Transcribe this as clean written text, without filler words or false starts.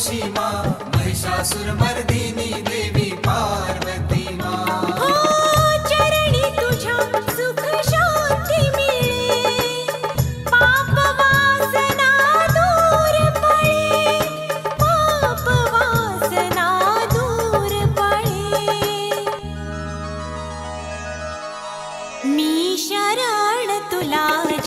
जोशी माँ, महिषासुरमर्दिनी देवी पार्वती माँ। हो चरणी तुझ्या सुख शांती मिळे, पाप वासना दूर पळे, पाप वासना दूर पळे। मी शरण तुला